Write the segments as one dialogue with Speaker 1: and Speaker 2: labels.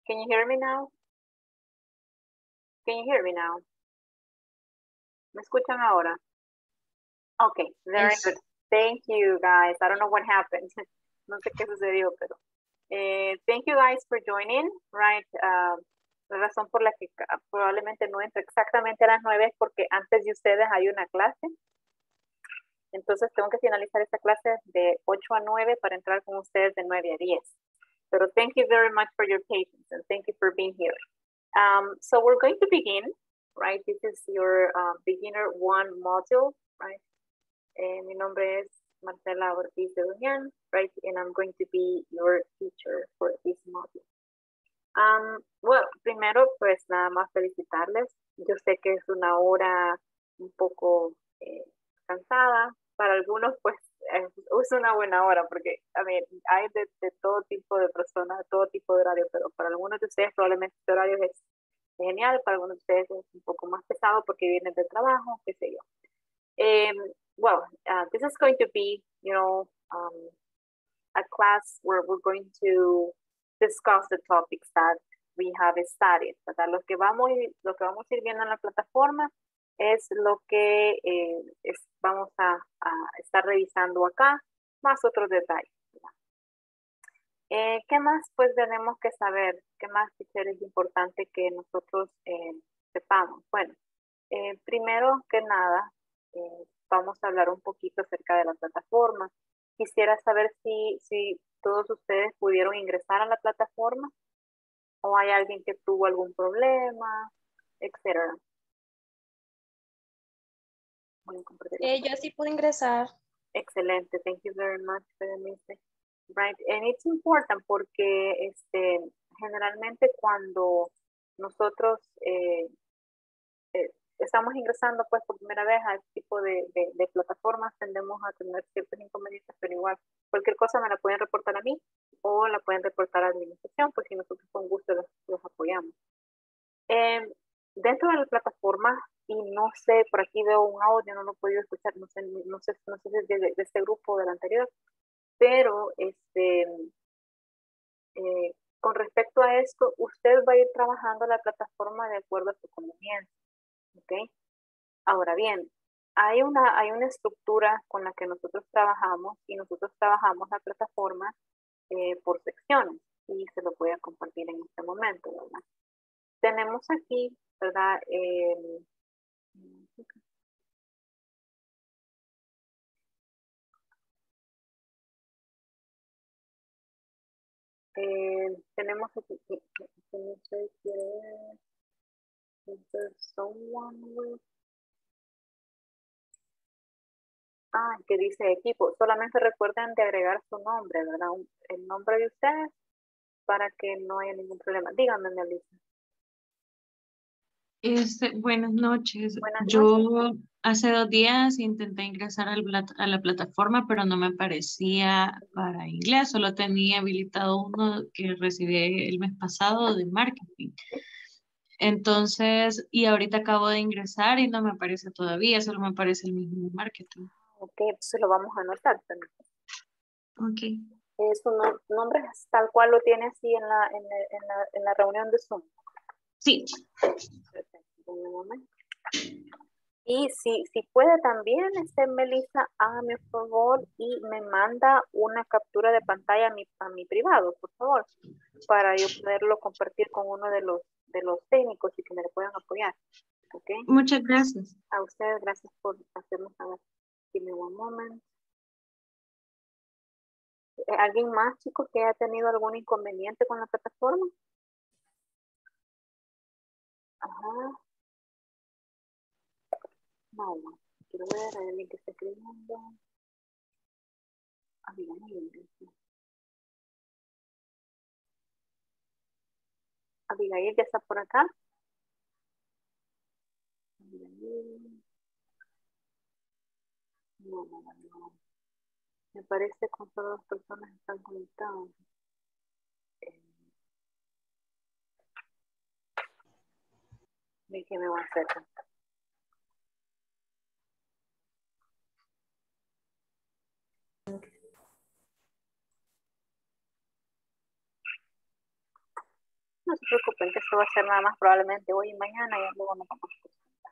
Speaker 1: Can you hear me now? Can you hear me now? ¿Me escuchan ahora? Okay, very good. Thank you, guys. I don't know what happened. No sé qué sucedió, pero thank you guys for joining, right? La razón por la que probablemente no entro exactamente a las 9 es porque antes de ustedes hay una clase. Entonces tengo que finalizar esta clase de 8 a 9 para entrar con ustedes de 9 a 10. Pero thank you very much for your patience and thank you for being here. So we're going to begin, right? This is your beginner 1 module, right? Mi nombre es Marcela Ortiz de Doñan, right? And I'm going to be your teacher for this module. Well, primero, pues nada más felicitarles. Yo sé que es una hora un poco cansada. Para algunos, pues, es una buena hora porque, hay de todo tipo de personas, de todo tipo de horario, pero para algunos de ustedes probablemente este horario es genial, para algunos de ustedes es un poco más pesado porque vienen de trabajo, qué sé yo. This is going to be, a class where we're going to discuss the topics that we have studied, ¿verdad? Lo que vamos a ir viendo en la plataforma es lo que vamos a estar revisando acá, más otros detalles. ¿Qué más pues tenemos que saber? ¿Qué más es importante que nosotros sepamos? Bueno, primero que nada, vamos a hablar un poquito acerca de la plataforma. Quisiera saber si todos ustedes pudieron ingresar a la plataforma o hay alguien que tuvo algún problema, etcétera. Voy a compartir.
Speaker 2: Yo sí pude ingresar.
Speaker 1: Excelente, thank you very much, Berenice. Right, and it's important porque generalmente cuando nosotros estamos ingresando pues por primera vez a este tipo de plataformas, tendemos a tener ciertos inconvenientes, pero igual cualquier cosa me la pueden reportar a mí o la pueden reportar a la administración, pues si nosotros con gusto los apoyamos. Dentro de la plataforma, y no sé, por aquí veo un audio, no lo he podido escuchar, no sé si es de este grupo o del anterior, pero con respecto a esto, usted va a ir trabajando la plataforma de acuerdo a su conveniencia. ¿Ok? Ahora bien, hay una estructura con la que nosotros trabajamos y nosotros trabajamos la plataforma por secciones y se lo voy a compartir en este momento, ¿verdad? Tenemos aquí, ¿verdad? Tenemos aquí, no sé si is there someone with... que dice equipo. Solamente recuerden de agregar su nombre, ¿verdad? El nombre de ustedes para que no haya ningún problema. Díganme, Melissa.
Speaker 3: Buenas noches.
Speaker 1: Buenas
Speaker 3: Yo
Speaker 1: noches.
Speaker 3: hace 2 días intenté ingresar a la plataforma, pero no me aparecía para inglés. Solo tenía habilitado uno que recibí el mes pasado de marketing. Entonces, y ahorita acabo de ingresar y no me aparece todavía, solo me aparece el mismo marketing.
Speaker 1: Ok, entonces lo vamos a anotar también.
Speaker 3: Ok.
Speaker 1: Su nombre es tal cual lo tiene así en la reunión de Zoom.
Speaker 3: Sí.
Speaker 1: Perfecto, un momento. Y si puede también, Melissa, hágame un favor y me manda una captura de pantalla a mi privado, por favor, para yo poderlo compartir con uno de los técnicos y que me le puedan apoyar. ¿Okay?
Speaker 3: Muchas gracias.
Speaker 1: A ustedes, gracias por hacernos saber. Give me one moment. ¿Alguien más, chicos, que haya tenido algún inconveniente con la plataforma? Ajá. No, quiero ver a alguien que esté escribiendo. Abigail ya está por acá. No. Me parece que solo 2 personas están conectadas. ¿Qué me va a hacer? No se preocupen, que esto va a ser nada más probablemente hoy y mañana y luego nos vamos a presentar.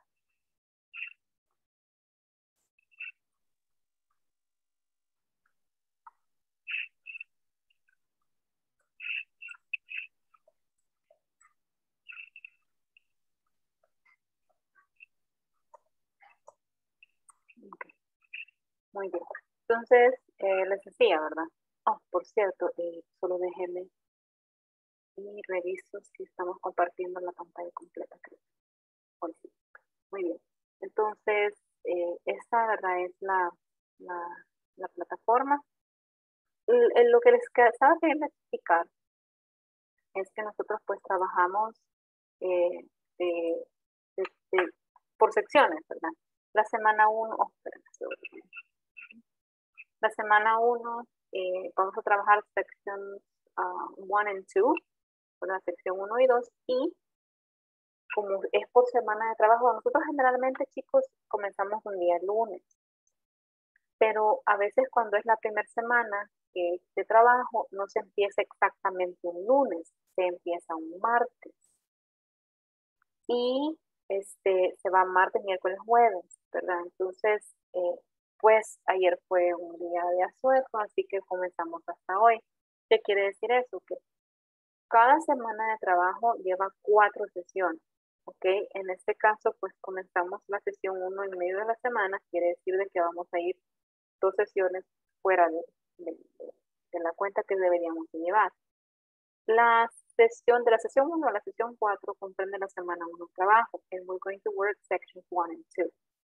Speaker 1: Okay. Muy bien. Entonces, les decía, ¿verdad? Oh, por cierto, solo déjenme y reviso si estamos compartiendo la pantalla completa, creo. Hoy sí. Muy bien. Entonces, esta, ¿verdad? Es la plataforma. Lo que les estaba queriendo explicar es que nosotros pues trabajamos eh, de- de- por secciones, ¿verdad? La semana 1, la semana 1 vamos a trabajar sección 1 and 2, la sección 1 y 2, y como es por semana de trabajo, nosotros generalmente, chicos, comenzamos un día lunes, pero a veces cuando es la primera semana de trabajo, no se empieza exactamente un lunes, se empieza un martes. Y se va martes, miércoles, jueves, ¿verdad? Entonces, pues ayer fue un día de asueto, así que comenzamos hasta hoy. ¿Qué quiere decir eso? Que cada semana de trabajo lleva 4 sesiones, ¿ok? En este caso, pues comenzamos la sesión 1 en medio de la semana, quiere decir de que vamos a ir 2 sesiones fuera de la cuenta que deberíamos llevar. La sesión de la sesión 1 a la sesión 4 comprende la semana 1 de trabajo, and we're going to work sections 1 and 2.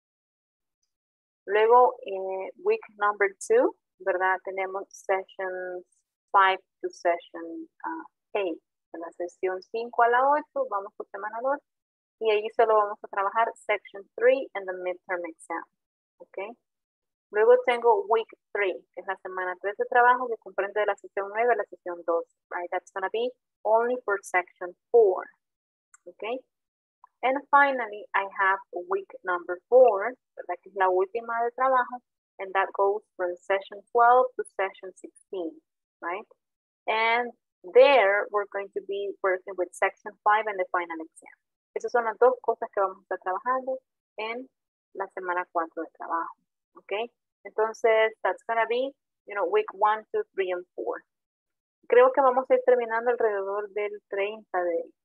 Speaker 1: Luego, week number 2, ¿verdad? Tenemos sessions 5 to session 8. De la sesión 5 a la 8, vamos por semana 2, y ahí solo vamos a trabajar section 3 and the midterm exam, ¿ok? Luego tengo week 3, que es la semana 3 de trabajo, que comprende de la sesión 9 a la sesión 2, right? That's going to be only for section 4, okay? And finally, I have week number 4, ¿verdad? Que es la última de trabajo, and that goes from session 12 to session 16, right? And there, we're going to be working with section 5 and the final exam. Esas son las dos cosas que vamos a estar trabajando en la semana 4 de trabajo, ¿ok? Entonces, that's going to be, week 1, 2, 3, and 4. Creo que vamos a ir terminando alrededor del 30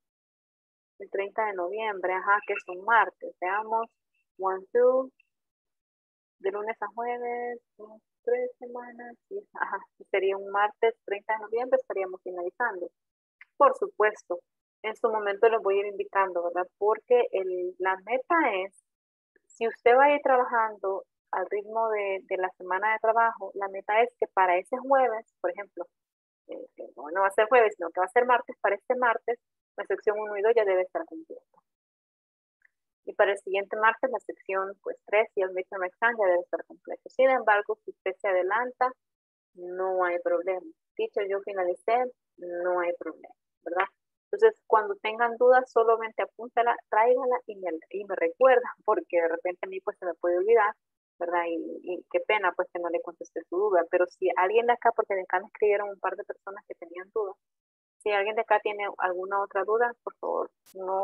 Speaker 1: de noviembre, ajá, que es un martes. Veamos, 1, 2, de lunes a jueves, 3 semanas, y, ajá, sería un martes 30 de noviembre, estaríamos finalizando. Por supuesto, en su momento los voy a ir indicando, ¿verdad? Porque la meta es, si usted va a ir trabajando al ritmo de la semana de trabajo, la meta es que para ese jueves, por ejemplo, que no va a ser jueves, sino que va a ser martes, para este martes, la sección 1 y 2 ya debe estar completa. Y para el siguiente martes, la sección pues 3 y el midterm exam ya debe estar completo. Sin embargo, si usted se adelanta, no hay problema. Teacher, yo finalicé, no hay problema, ¿verdad? Entonces, cuando tengan dudas, solamente apúntala, tráigala y me recuerda, porque de repente a mí pues se me puede olvidar, ¿verdad? Y qué pena pues que no le contesté su duda, pero si alguien de acá, porque de acá me escribieron un par de personas que tenían dudas, si alguien de acá tiene alguna otra duda, por favor,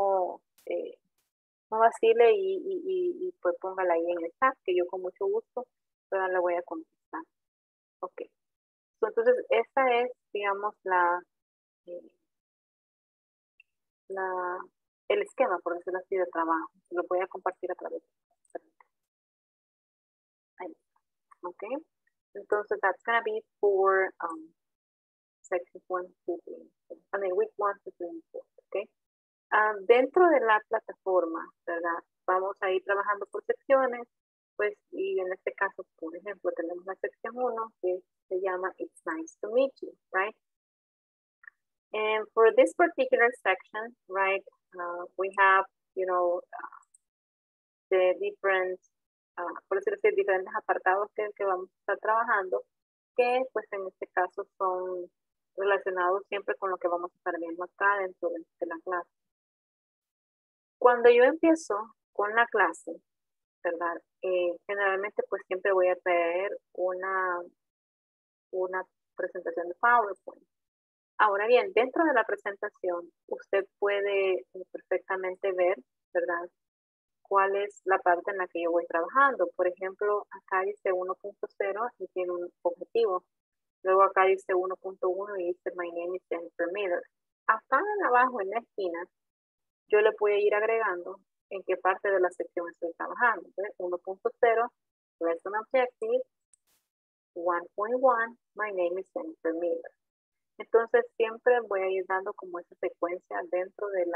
Speaker 1: no vacile y pues póngala ahí en el chat, que yo con mucho gusto ¿verdad? Le voy a contestar. Ok. Entonces, esta es, digamos, eh, la, el esquema, por decirlo así, de trabajo. Lo voy a compartir a través de ahí. Ok. Entonces, that's going to be for sections 1, 2, 3, I mean, week 1, 2, 3, 4. Ok. Dentro de la plataforma, ¿verdad? Vamos a ir trabajando por secciones, pues, y en este caso, por ejemplo, tenemos la sección 1 que se llama It's Nice to Meet You, right? And for this particular section, right, we have, the different, por decirlo así, diferentes apartados que vamos a estar trabajando, que pues en este caso son relacionados siempre con lo que vamos a estar viendo acá dentro de la clase. Cuando yo empiezo con la clase, ¿verdad? Generalmente pues siempre voy a traer una presentación de PowerPoint. Ahora bien, dentro de la presentación, usted puede perfectamente ver, ¿verdad? Cuál es la parte en la que yo voy trabajando. Por ejemplo, acá dice 1.0 y tiene un objetivo. Luego acá dice 1.1 y dice My name is Jennifer Miller. Acá abajo en la esquina, yo le voy a ir agregando en qué parte de la sección estoy trabajando. 1.0, Lesson Objective, 1.1, My name is Jennifer Miller. Entonces siempre voy a ir dando como esa secuencia dentro de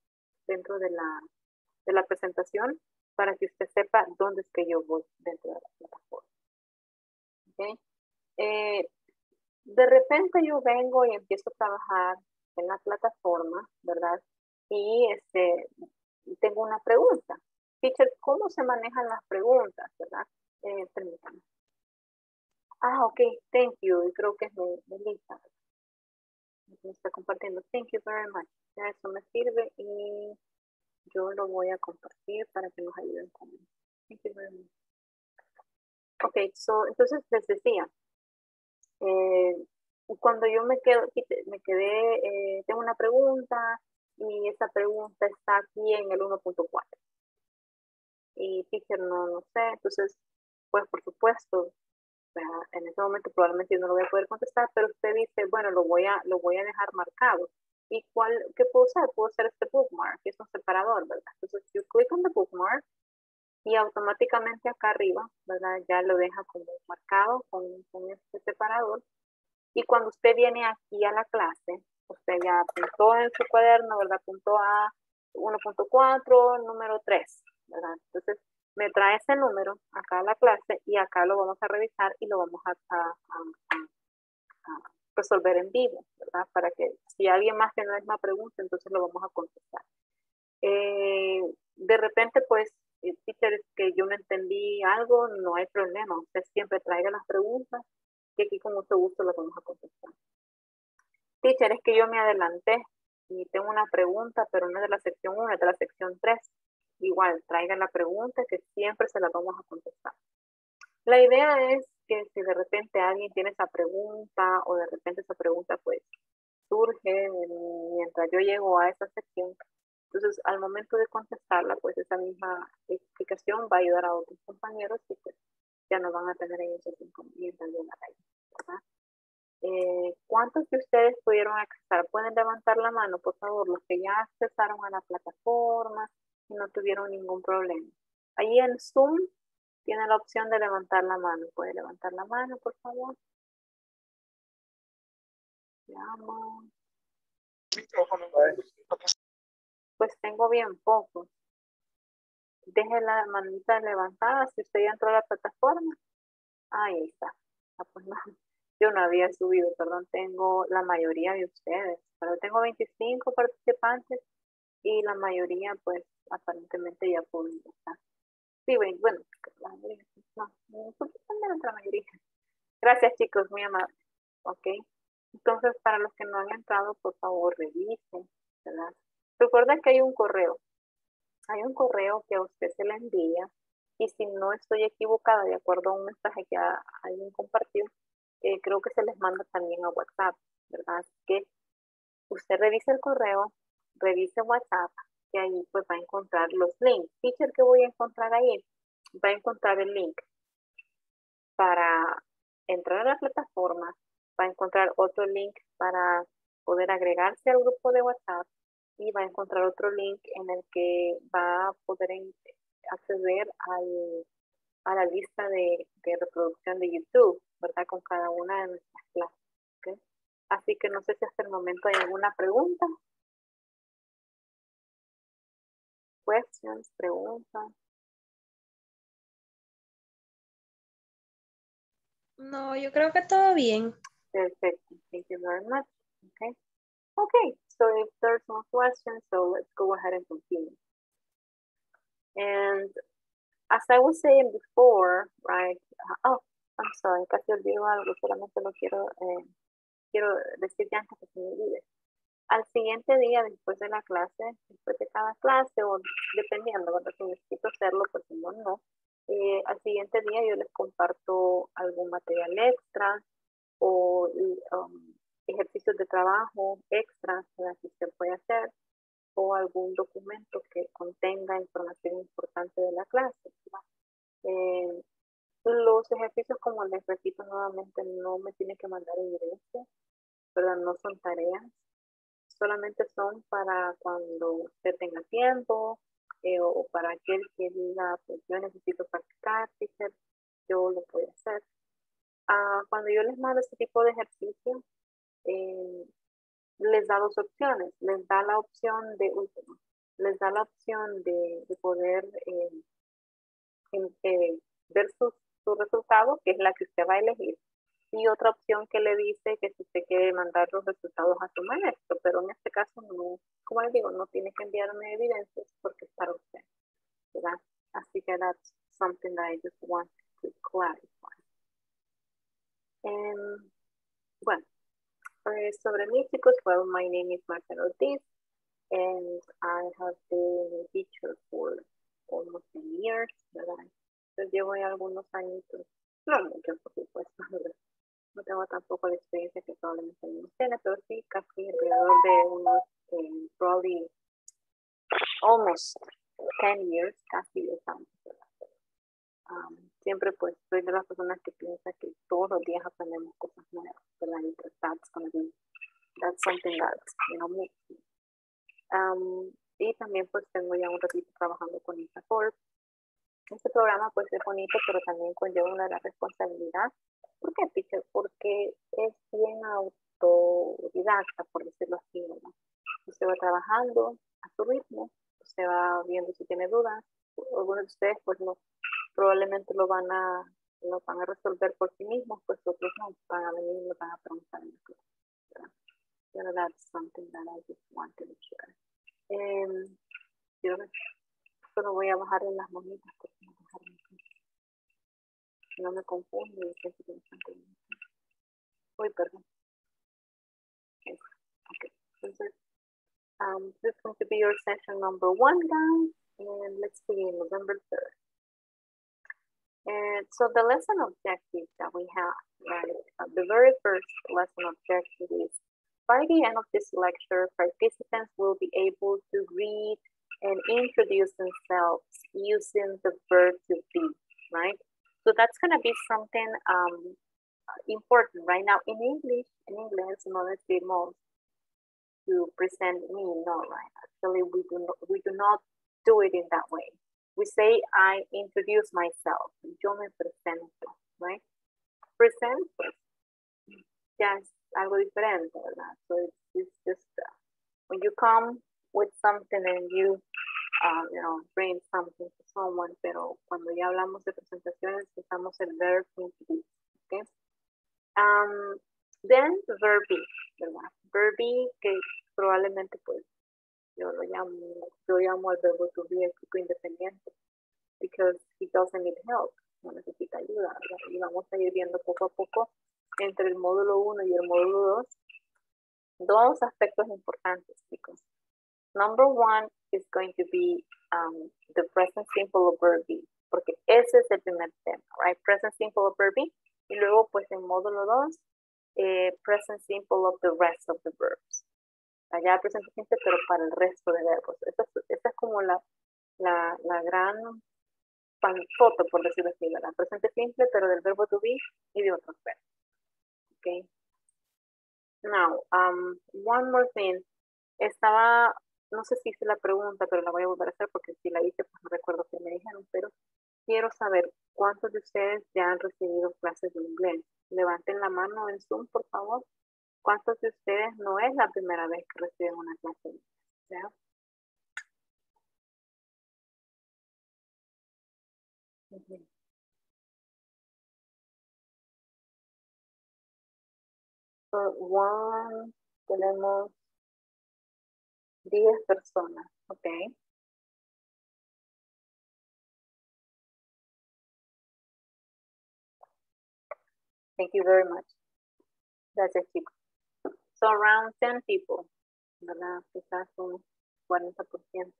Speaker 1: la presentación para que usted sepa dónde es que yo voy dentro de la plataforma. ¿Okay? De repente yo vengo y empiezo a trabajar en la plataforma, ¿verdad? Y tengo una pregunta. Teacher, ¿cómo se manejan las preguntas, verdad? Permítame. Ok, thank you. Y creo que es Melissa. Me está compartiendo. Thank you very much. Ya eso me sirve y yo lo voy a compartir para que nos ayuden con eso. Thank you very much. Ok, entonces les decía, cuando yo tengo una pregunta y esa pregunta está aquí en el 1.4 y teacher no sé, entonces pues por supuesto en ese momento probablemente yo no lo voy a poder contestar, pero usted dice, bueno, lo voy a dejar marcado. ¿Y qué puedo usar? Puedo hacer este bookmark, que es un separador, ¿verdad? Entonces yo clic en the bookmark y automáticamente acá arriba, ¿verdad? Ya lo deja como marcado con este separador. Y cuando usted viene aquí a la clase, usted ya apuntó en su cuaderno, ¿verdad? Apuntó a 1.4, número 3, ¿verdad? Entonces, me trae ese número acá a la clase y acá lo vamos a revisar y lo vamos a resolver en vivo, ¿verdad? Para que si alguien más tiene la misma pregunta, entonces lo vamos a contestar. De repente, pues, teacher, es que yo no entendí algo, no hay problema. Usted siempre traiga las preguntas y aquí con mucho gusto las vamos a contestar. Teacher, es que yo me adelanté y tengo una pregunta, pero no es de la sección 1, es de la sección 3. Igual, traiga la pregunta que siempre se la vamos a contestar. La idea es que si de repente alguien tiene esa pregunta o de repente esa pregunta pues surge mientras yo llego a esa sección, entonces al momento de contestarla pues esa misma explicación va a ayudar a otros compañeros y pues ya no van a tener ellos ese inconveniente al llegar ahí, ¿verdad? ¿Cuántos de ustedes pudieron accesar? Pueden levantar la mano, por favor, los que ya accesaron a la plataforma y no tuvieron ningún problema. Ahí en Zoom tiene la opción de levantar la mano. ¿Puede levantar la mano, por favor? Veamos. Pues tengo bien pocos. Deje la manita levantada si usted ya entró a la plataforma. Ahí está. Pues no. Yo no había subido, perdón, tengo la mayoría de ustedes, pero tengo 25 participantes y la mayoría, pues, aparentemente ya pudieron estar. Sí, bueno, la mayoría, no, un poquito menos la mayoría. Gracias, chicos, muy amables. Ok. Entonces, para los que no han entrado, por favor, revisen, ¿verdad? Recuerden que hay un correo. Hay un correo que a usted se le envía y si no estoy equivocada, de acuerdo a un mensaje que alguien compartió, creo que se les manda también a WhatsApp, ¿verdad? Así que usted revise el correo, revise WhatsApp, que ahí pues va a encontrar los links. Teacher, ¿qué voy a encontrar ahí? Va a encontrar el link para entrar a la plataforma, va a encontrar otro link para poder agregarse al grupo de WhatsApp y va a encontrar otro link en el que va a poder acceder a la lista de reproducción de YouTube, ¿verdad? Con cada una de nuestras clases. ¿Okay? Así que no sé si hasta el momento hay alguna pregunta. Questions, preguntas.
Speaker 2: No, yo creo que todo bien.
Speaker 1: Perfecto. Thank you very much. Okay. Okay. So if there's no questions, so let's go ahead and continue. And as I was saying before, right? Oh, I'm sorry, casi olvido algo, solamente lo quiero decir ya antes que se me olvide. Al siguiente día, después de la clase, después de cada clase, o dependiendo, cuando si necesito hacerlo, pues si no, no. Al siguiente día yo les comparto algún material extra o ejercicios ejercicios de trabajo extra, ¿verdad?, que usted puede hacer, o algún documento que contenga información importante de la clase, ¿verdad? Los ejercicios, como les repito nuevamente, no me tienen que mandar evidencia, ¿verdad? No son tareas, solamente son para cuando usted tenga tiempo, o para aquel que diga, pues yo necesito practicar, teacher, yo lo puedo hacer. Cuando yo les mando este tipo de ejercicio, les da dos opciones. Les da la opción de último, les da la opción de poder ver su resultado, que es la que usted va a elegir, y otra opción que le dice que si usted quiere mandar los resultados a su maestro, pero en este caso no, como les digo, no tiene que enviarme evidencias porque es para usted, ¿verdad? Así que that's something that I just want to clarify. Bueno, sobre mí, chicos, well, my name is Marcela Ortiz, and I have been a teacher for almost 10 years, ¿verdad? Entonces llevo ya algunos añitos, no muchos, por supuesto, ¿verdad? No tengo tampoco la experiencia que probablemente algunos tienen, pero sí casi alrededor de unos, probably, almost 10 years, casi 10 años, ¿verdad? Siempre pues soy de las personas que piensa que todos los días aprendemos cosas nuevas, ¿verdad? Y pues that's something that, you know, makes me. Y también pues tengo ya un ratito trabajando con INSAFORP. Este programa pues es bonito, pero también conlleva una gran responsabilidad. ¿Por qué, teacher? Porque es bien autodidacta, por decirlo así, ¿verdad? Usted va trabajando a su ritmo, usted va viendo si tiene dudas. Algunos de ustedes pues no, probablemente lo van a resolver por sí mismos, pues otros no, van a venir y lo van a preguntar en la clase, ¿verdad? Pero that's something that I just wanted to share. Yo solo voy a bajar en las monitas porque no me confundo y siempre que me están preguntando. Uy, perdón. Okay. Entonces, this is going to be your session number 1, guys, and let's begin November 3rd. And so the lesson objective that we have, right, the very first lesson objective is, by the end of this lecture, participants will be able to read and introduce themselves using the verb to be, right? So that's going to be something important right now. In English, no decimos to present me, no, right? Actually, we do not do it in that way. We say, I introduce myself. Yo me presento, right? Present, pues, ya es algo diferente, ¿verdad? So it's just, when you come with something and you bring something to someone, pero cuando ya hablamos de presentaciones, usamos el verb to be, okay? Then verb be, ¿verdad? Verb be, que probablemente, pues, yo llamo al verbo to be el chico independiente, because he doesn't need help, no necesita ayuda, ¿verdad? Y vamos a ir viendo poco a poco entre el módulo 1 y el módulo 2, dos aspectos importantes, chicos. Number 1 is going to be the present simple of verb be, porque ese es el primer tema, right? Present simple of verb be, y luego pues en módulo 2, present simple of the rest of the verbs. Allá presente simple, pero para el resto de verbos. Esa es como la gran foto, por decirlo así, ¿verdad? Presente simple, pero del verbo to be y de otros verbos. Okay. Now, one more thing. No sé si hice la pregunta, pero la voy a volver a hacer porque si la hice, pues no recuerdo qué me dijeron, pero quiero saber cuántos de ustedes ya han recibido clases de inglés. Levanten la mano en Zoom, por favor. ¿Cuántos de ustedes no es la primera vez que reciben una clase de inglés? ¿Ya? So, tenemos 10 personas, ok. Thank you very much. Gracias, chicos. So around 10 people, ¿verdad? Quizás un 40%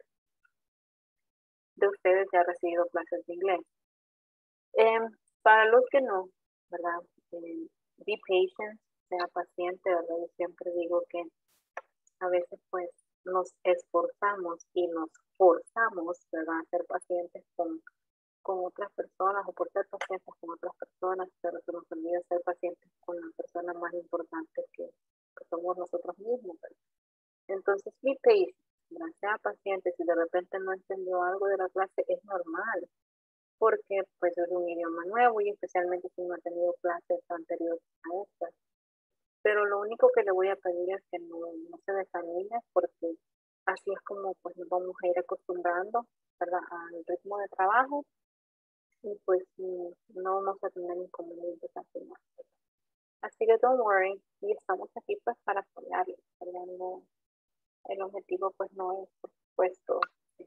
Speaker 1: de ustedes ya han recibido clases de inglés. Para los que no, ¿verdad? Be patient, sea paciente, ¿verdad? Yo siempre digo que a veces pues nos esforzamos y nos forzamos, ¿verdad? A ser pacientes con otras personas o por ser pacientes con otras personas, pero se nos olvida ser pacientes con la persona más importante que somos nosotros mismos, ¿verdad? Entonces, be patient, ¿verdad? Sea paciente. Si de repente no entendió algo de la clase, es normal, porque pues es un idioma nuevo y especialmente si no ha tenido clases anteriores a estas. Pero lo único que le voy a pedir es que no se desanime, porque así es como pues nos vamos a ir acostumbrando, ¿verdad? Al ritmo de trabajo y pues no vamos a tener inconvenientes al final. Así que don't worry, y estamos aquí pues para apoyarles, ¿verdad? No, el objetivo pues no es, por supuesto,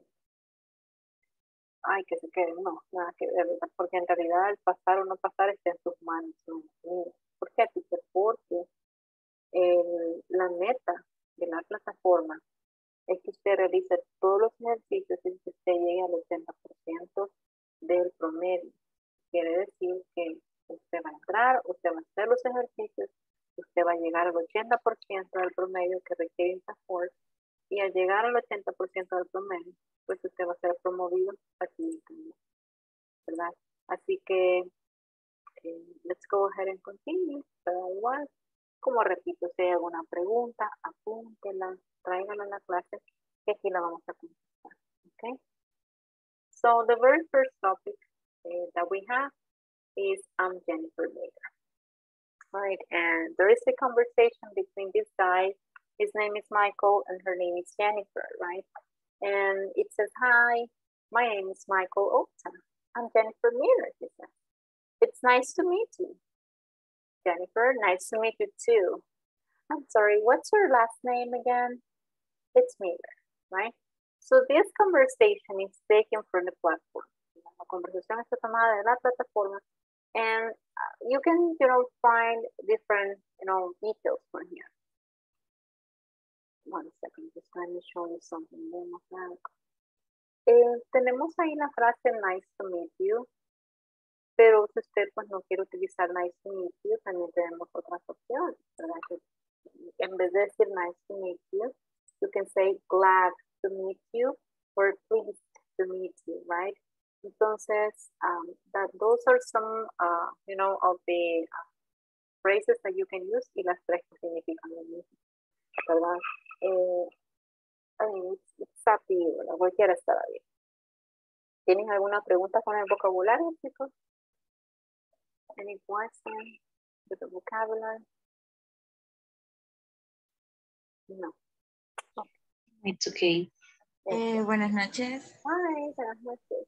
Speaker 1: ay, que se queden, no, nada que ver, ¿verdad? Porque en realidad el pasar o no pasar está en sus manos, no mías. ¿Por qué, teacher? Porque la meta de la plataforma es que usted realice todos los ejercicios y que usted llegue al 80% del promedio. Quiere decir que usted va a entrar, usted va a hacer los ejercicios, usted va a llegar al 80% del promedio que requiere INSAFORCE y al llegar al 80% del promedio, pues usted va a ser promovido a siguiente nivel, ¿verdad? Así que let's go ahead and continue. Pero igual, como repito, si hay alguna pregunta, apúntela, tráigala a la clase, que aquí la vamos a contestar. Okay? So the very first topic that we have is Jennifer Baker. Right, and there is a conversation between these guys. His name is Michael and her name is Jennifer, right? And it says, hi, my name is Michael Ota. I'm Jennifer Miller, he says. It's nice to meet you. Jennifer, nice to meet you too. I'm sorry, what's your last name again? It's Miller, right? So this conversation is taken from the platform. La conversación está tomada de la plataforma, and you can, find different, details from here. One second, just let me show you something. Tenemos ahí la frase nice to meet you, pero si usted pues no quiere utilizar nice to meet you, también tenemos otras opciones, ¿verdad? Que en vez de decir nice to meet you, you can say glad to meet you or pleased to meet you, right? Entonces, those are some, of the phrases that you can use y las tres que significan lo mismo, ¿verdad? I mean, it's up to you, ¿verdad? Cualquiera estará bien. ¿Tienes alguna pregunta con el vocabulario, chicos? Any question with the vocabulary? No.
Speaker 3: Okay. It's okay.
Speaker 2: Buenas noches.
Speaker 1: Hi, buenas noches.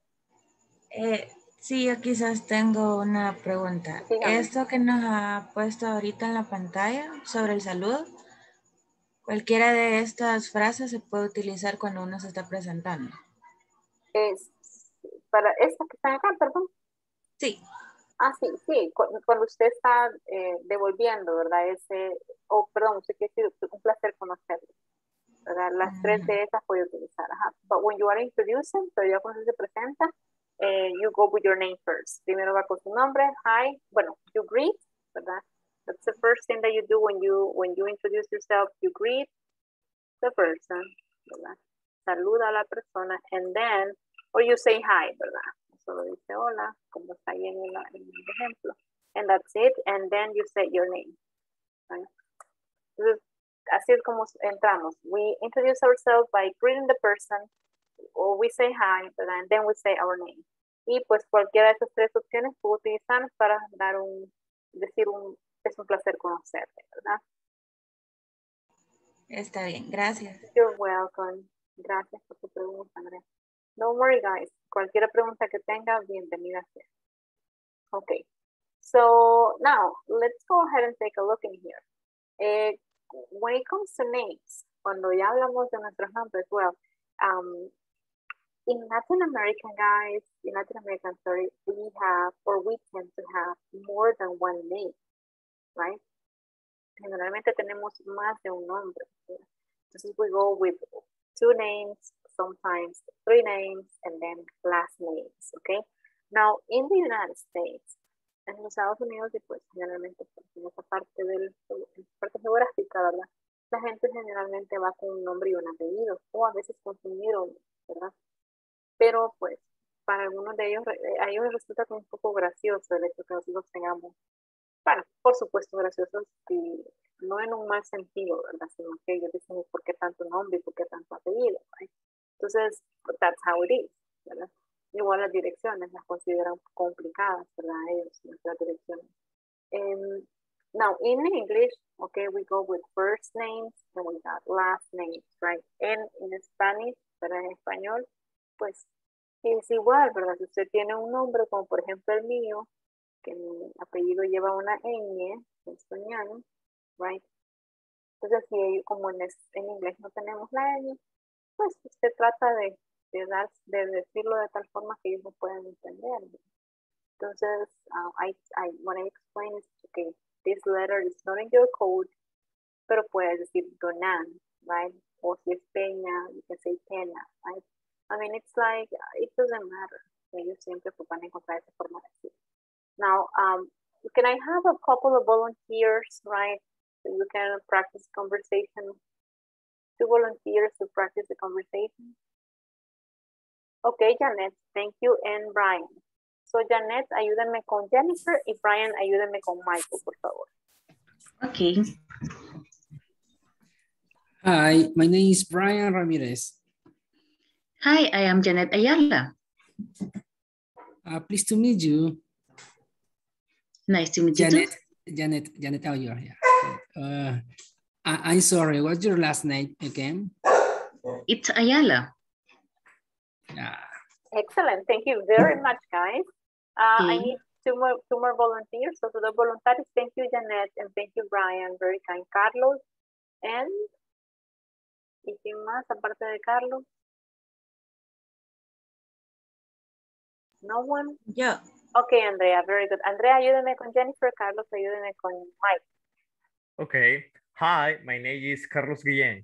Speaker 2: Sí, yo quizás tengo una pregunta.
Speaker 1: Dígame.
Speaker 2: Esto que nos ha puesto ahorita en la pantalla sobre el saludo, cualquiera de estas frases se puede utilizar cuando uno se está presentando.
Speaker 1: Es para esta que está acá, perdón.
Speaker 2: Sí.
Speaker 1: Ah, sí. Cuando usted está devolviendo, ¿verdad? Perdón, usted quiere decir, un placer conocerlo, ¿verdad? Las tres de esas puede utilizar. Ajá. But when you are introducing, pero ya cuando se presenta, you go with your name first. Primero va con su nombre, hi, bueno, you greet, ¿verdad? That's the first thing that you do when you introduce yourself, you greet the person, ¿verdad? Saluda a la persona, and then, or you say hi, ¿verdad? Solo dice hola, como está ahí en el ejemplo. And that's it, and then you say your name. Right? Entonces, así es como entramos. We introduce ourselves by greeting the person, or we say hi, ¿verdad? And then we say our name. Y pues cualquiera de esas tres opciones puedo utilizar para decir es un placer conocerte, ¿verdad?
Speaker 2: Está bien, gracias.
Speaker 1: You're welcome. Gracias por tu pregunta, Andrea. Don't worry, guys. Cualquier pregunta que tenga, bienvenida sea. Okay. So now, let's go ahead and take a look in here. When it comes to names, cuando ya hablamos de nuestros nombres, well, in Latin American, guys, we tend to have more than one name, right? Generalmente tenemos más de un nombre. Entonces we go with 2 names, sometimes 3 names, and then last names, okay? Now, in the United States, en los Estados Unidos y pues generalmente pues, en esa parte parte geográfica, ¿verdad? La gente generalmente va con un nombre y un apellido, o a veces confundieron, ¿verdad? Pero pues para algunos de ellos, a ellos les resulta como un poco gracioso el hecho que nosotros tengamos, bueno, por supuesto graciosos y no en un mal sentido, ¿verdad? Sino que ellos dicen por qué tanto nombre y por qué tanto apellido, ¿right? Entonces, that's how it is, ¿verdad? Igual las direcciones las consideran complicadas, ¿verdad? Ellos, nuestras direcciones. Now, in English, okay, we go with first names and we got last names, right? And in Spanish, pero en español, pues es igual, ¿verdad? Si usted tiene un nombre, como por ejemplo el mío, que mi apellido lleva una ñ, estoniano, right? Entonces, si como en inglés no tenemos la ñ, pues usted trata de decirlo de tal forma que ellos no puedan entender. Entonces, when I explain, okay, this letter is not in your code, pero puedes decir Donan, right? O si es Peña, you can say Pena, right? I mean, it's like, it doesn't matter. Ellos siempre van a encontrar esa forma de decir. Now, can I have a couple of volunteers, right? So you can practice conversation. 2 volunteers to practice the conversation. Okay, Janet, thank you, and Brian. So, Janet, ayúdame con Jennifer y Brian, ayúdame con Michael, por favor.
Speaker 4: Okay.
Speaker 5: Hi, my name is Brian Ramirez.
Speaker 4: Hi, I am Janet Ayala.
Speaker 5: Pleased to meet you.
Speaker 4: Nice to meet you too.
Speaker 5: Janet, how you are here? I'm sorry, what's your last name again?
Speaker 4: It's Ayala.
Speaker 1: Excellent, thank you very much, guys. I need two more volunteers. So to the voluntarios, thank you, Janet, and thank you, Brian. Very kind, Carlos. And, ¿y quién más aparte de Carlos? No one?
Speaker 2: Yo.
Speaker 1: Okay, Andrea, very good. Andrea, ayúdame con Jennifer. Carlos, ayúdame con Mike.
Speaker 6: Okay. Hi, my name is Carlos Guillén.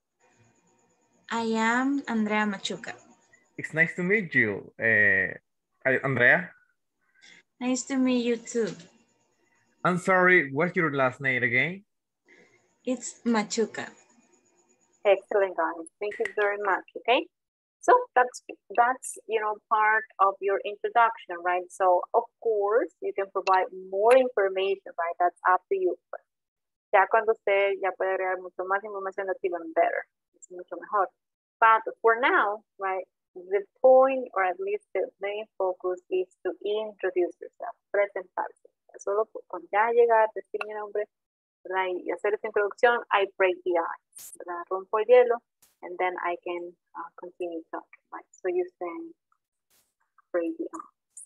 Speaker 2: I am Andrea Machuca.
Speaker 6: It's nice to meet you. Andrea?
Speaker 2: Nice to meet you too.
Speaker 6: I'm sorry, what's your last name again?
Speaker 2: It's Machuca.
Speaker 1: Excellent, guys. Thank you very much, okay? So that's part of your introduction, right? So of course you can provide more information, right? That's up to you. But ya cuando usted ya puede agregar mucho más información, that's even better. Es mucho mejor. But for now, right, the point, or at least the main focus, is to introduce yourself, presentarse. Solo con ya llegar, decir mi nombre, ¿verdad? Y hacer esta introducción, I break the ice, ¿verdad? Rompo el hielo, and then I can continue talking, right? So you say, break the ice.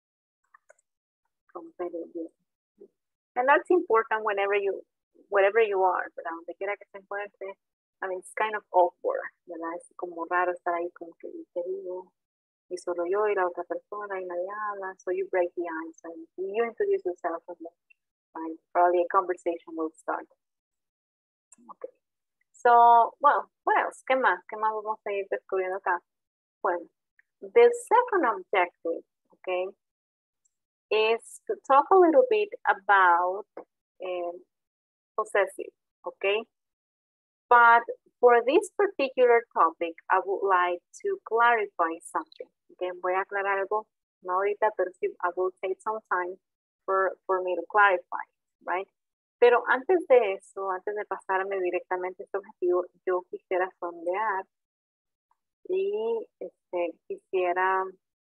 Speaker 1: Romper el hielo. And that's important wherever you are, ¿verdad? Donde quiera que se encuentre. I mean, it's kind of awkward, ¿verdad? Es como raro estar ahí como que te digo, y solo yo y la otra persona y nadie habla. So you break the ice and you introduce yourself, right? Probably a conversation will start. Okay. So, well, what else? ¿Qué más? ¿Qué más vamos a ir descubriendo acá? Bueno, the second objective, okay, is to talk a little bit about possessive, okay? But for this particular topic, I would like to clarify something. Okay, voy a aclarar algo, no ahorita, pero sí, I will take some time for me to clarify, right? Pero antes de eso, antes de pasarme directamente a este objetivo, yo quisiera sondear y quisiera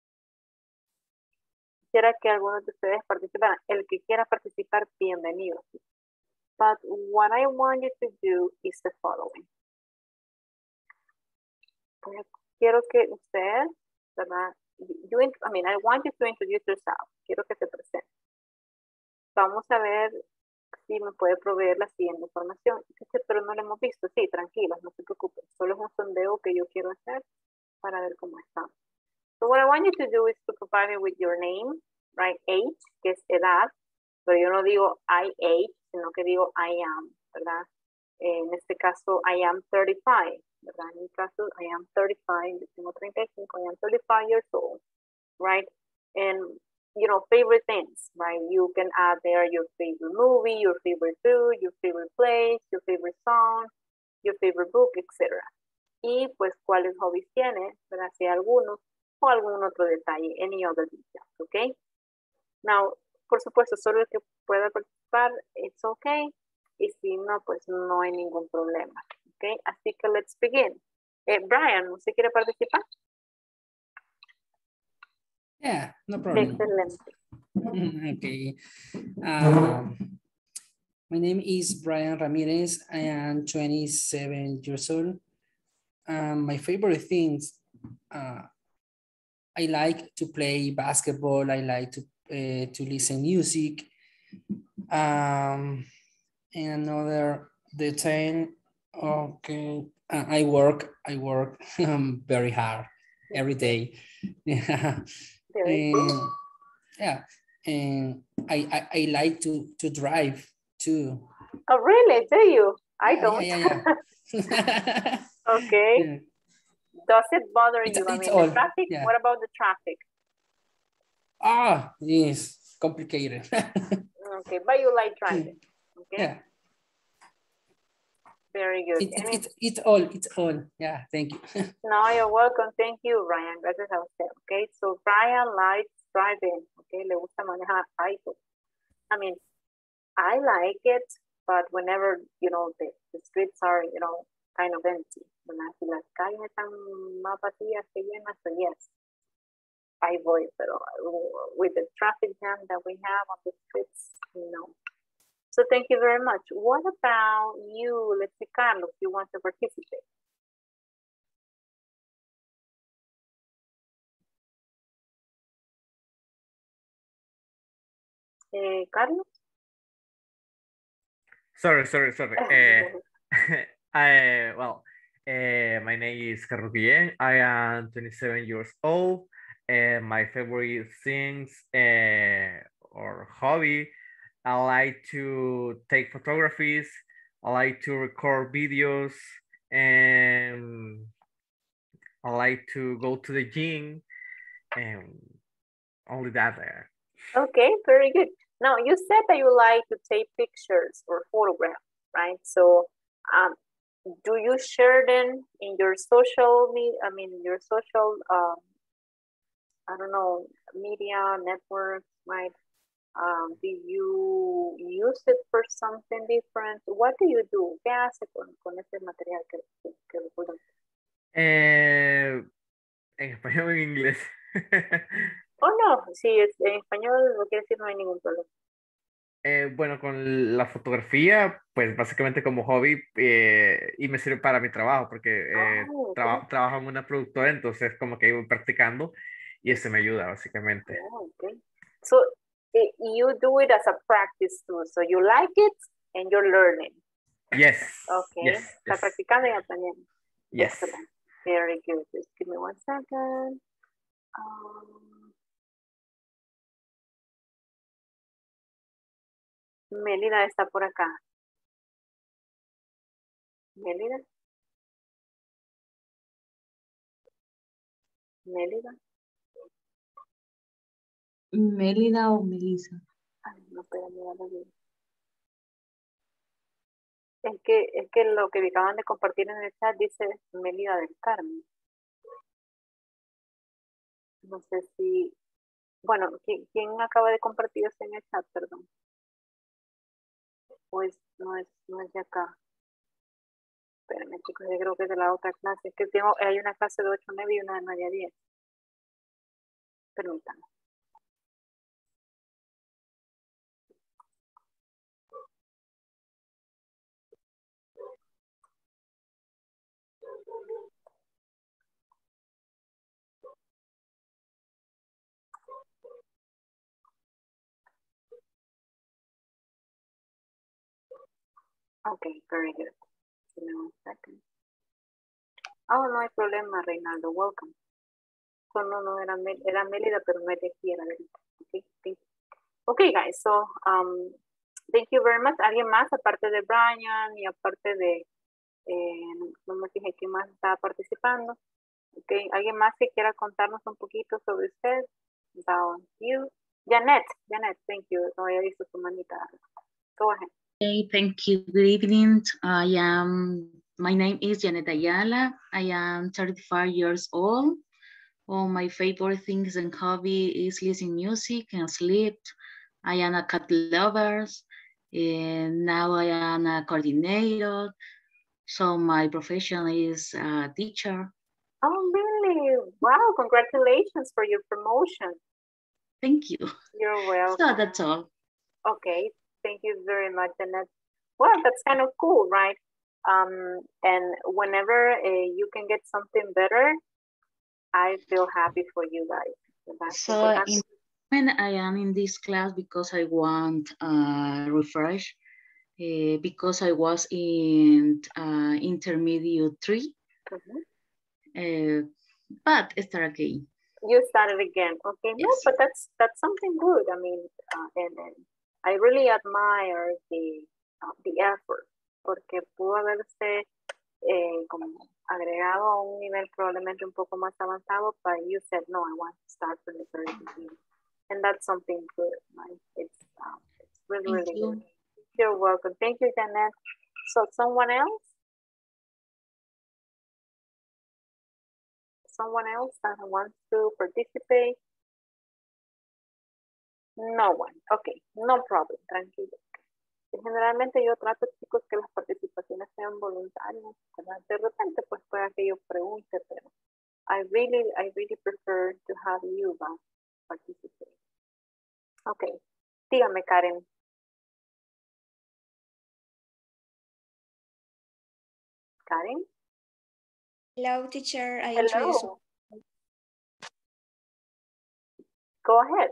Speaker 1: que algunos de ustedes participaran. El que quiera participar, bienvenido. But what I want you to do is the following. Quiero que usted, ¿verdad? I want you to introduce yourself. Quiero que se presente. Vamos a ver si me puede proveer la siguiente información. Pero no lo hemos visto. Sí, tranquilos, no se preocupen. Solo es un sondeo que yo quiero hacer para ver cómo está. So what I want you to do is to provide me with your name, right? Age, que es edad. Pero yo no digo I age, sino que digo I am, ¿verdad? En este caso, I am 35, ¿verdad? En mi caso, I am 35, yo tengo 35, I am 35 years old, right? And you know, favorite things, right? You can add there your favorite movie, your favorite food, your favorite place, your favorite song, your favorite book, etc. Y pues cuáles hobbies tiene, ¿verdad? Si hay algunos o algún otro detalle, any other details, ¿ok? Now, por supuesto, solo el que pueda participar, it's okay. Y si no, pues no hay ningún problema, ¿ok? Así que let's begin. Brian, ¿usted quiere participar?
Speaker 5: Yeah, no problem.
Speaker 1: Excelente.
Speaker 5: Okay. My name is Brian Ramirez. I am 27 years old. My favorite things, I like to play basketball. I like to listen music. And another detail, okay, I work very hard every day. Yeah.
Speaker 1: Very good.
Speaker 5: Yeah, and I like to drive too.
Speaker 1: Oh, really? Do you? I
Speaker 5: Yeah,
Speaker 1: don't.
Speaker 5: yeah.
Speaker 1: Okay.
Speaker 5: Yeah.
Speaker 1: Does it bother you? I
Speaker 5: It's
Speaker 1: mean,
Speaker 5: all,
Speaker 1: the traffic,
Speaker 5: yeah.
Speaker 1: what about the traffic?
Speaker 5: Yes, complicated.
Speaker 1: Okay, but you like driving. Okay.
Speaker 5: Yeah.
Speaker 1: Very good.
Speaker 5: It's all. Yeah, thank you.
Speaker 1: No, you're welcome. Thank you, Ryan. Gracias a usted. Okay, so Brian likes driving. Okay, le gusta manejar auto. I mean, I like it, but whenever, you know, the streets are, you know, kind of empty. ¿Verdad? Si las calles están más vacías que llenas, so yes, I voy, pero with the traffic jam that we have on the streets, no. So thank you very much. What about you? Let's see, Carlos, you want to participate? Carlos?
Speaker 6: Sorry. My name is Carlos Guillén. I am 27 years old. And my favorite things or hobby, I like to take photographies. I like to record videos, and I like to go to the gym, and only that there.
Speaker 1: Okay, very good. Now, you said that you like to take pictures or photographs, right? So, do you share them in your social media, your social, I don't know, media, networks, right? Do you use it for something different? What do you do? ¿Qué hace con ese material que recuerdan?
Speaker 6: En español o en inglés.
Speaker 1: Oh, no, si es en español lo quiere decir, no hay ningún problema.
Speaker 6: Bueno, con la fotografía, pues básicamente como hobby, y me sirve para mi trabajo, porque
Speaker 1: Okay.
Speaker 6: trabajo en una productora, entonces como que voy practicando y eso me ayuda básicamente.
Speaker 1: Oh, okay. So you do it as a practice too. So you like it and you're learning.
Speaker 6: Yes.
Speaker 1: Okay.
Speaker 6: Yes.
Speaker 1: Está practicando y aprendiendo.
Speaker 6: Yes.
Speaker 1: Excellent. Very good. Just give me 1 second. Melida está por acá. Melida. Melida.
Speaker 3: Mélida o Melissa.
Speaker 1: Ay, no puedo mirar bien. Es que lo que me acaban de compartir en el chat dice Melida del Carmen. No sé si... Bueno, ¿quién acaba de compartir eso en el chat? Perdón. Pues no es de acá. Espérenme, chicos, yo creo que es de la otra clase. Es que hay una clase de 8 a 9 y una de 9 a 10. Permítanme. Okay, very good. Give me 1 second. Oh, no hay problema, Reinaldo. Welcome. So, no, era Mélida, pero no es de aquí, era de ahorita. Okay, thank you. Okay, guys, so, thank you very much. ¿Alguien más, aparte de Brian y aparte de, no me fijé quién más estaba participando? Okay, ¿alguien más que quiera contarnos un poquito sobre usted? About you? Janet, thank you. No había visto tu manita. Go ahead.
Speaker 4: Okay, thank you. Good evening. My name is Janet Ayala. I am 35 years old. All my favorite things and hobby is listening music and sleep. I am a cat lover, and now I am a coordinator. So my profession is a teacher.
Speaker 1: Oh, really? Wow, congratulations for your promotion.
Speaker 4: Thank you.
Speaker 1: You're welcome.
Speaker 4: So that's all.
Speaker 1: Okay, thank you very much, Annette. Well, that's kind of cool, right? And whenever you can get something better, I feel happy for you guys. That's
Speaker 4: So when I am in this class because I want refresh, because I was in intermediate 3, but start again.
Speaker 1: You started again, okay?
Speaker 4: Yes.
Speaker 1: No, but that's something good. I mean, and I really admire the effort, porque pudo haberse como agregado a un nivel probablemente un poco más avanzado, but you said no, I want to start from the very beginning, and that's something good, right? It's really good. You're welcome. Thank you, Janet. So someone else? Someone else that wants to participate? No one. Okay, no problem. Tranquilo. Generalmente yo trato, chicos, que las participaciones sean voluntarias, ¿verdad? De repente, pues pueda que yo pregunte, pero I really prefer to have you guys participate. Okay. Dígame, Karen. Karen?
Speaker 7: Hello, teacher. I
Speaker 1: Hello.
Speaker 7: introduce.
Speaker 1: Go ahead.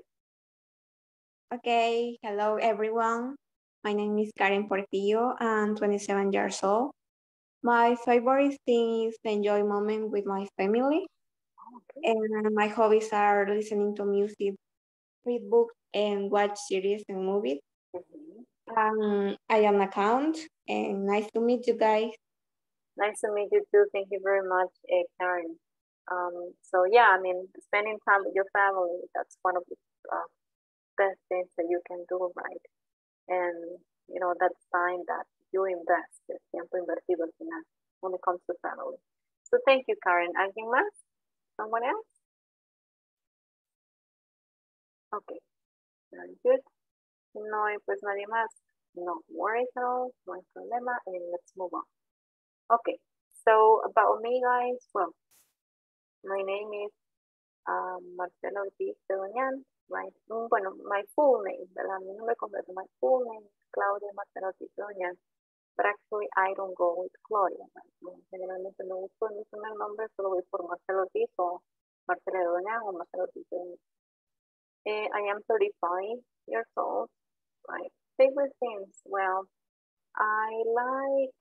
Speaker 7: Okay. Hello, everyone. My name is Karen Portillo. I'm 27 years old. My favorite thing is the enjoy moment with my family. Okay. And my hobbies are listening to music, read books, and watch series and movies. I am an account, and nice to meet you guys.
Speaker 1: Nice to meet you too. Thank you very much, Karen. So yeah, I mean, spending time with your family, that's one of the best things that you can do, right? And, you know, that's time that you invest, el tiempo invertido al final, when it comes to family. So thank you, Karen. Anything más? Someone else? Okay, very good. No hay pues nadie más. No worries at all, no hay problema, and let's move on. Okay, so about me, guys, well, my name is Marcela Ortiz de Doñan, right? Bueno, my full name, ¿verdad? Mi nombre completo, my full name is Claudia Marcela Ortiz de Doñan, but actually I don't go with Claudia, right? Generalmente no uso mi primer nombre, solo voy por Marcela Ortiz o Marcela de Doñan o Marcela Ortiz de Doñan. I am 35 years old, right? Favorite things, well, I like